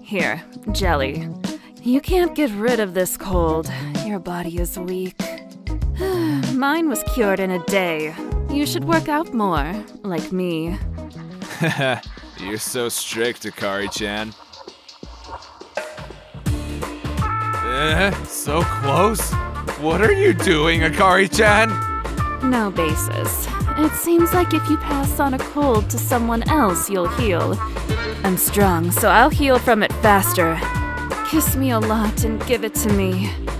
Here, jelly. You can't get rid of this cold. Your body is weak. Mine was cured in a day. You should work out more, like me. You're so strict, Akari-chan. So close? What are you doing, Akari-chan? No basis. It seems like if you pass on a cold to someone else, you'll heal. I'm strong, so I'll heal from it faster. Kiss me a lot and give it to me.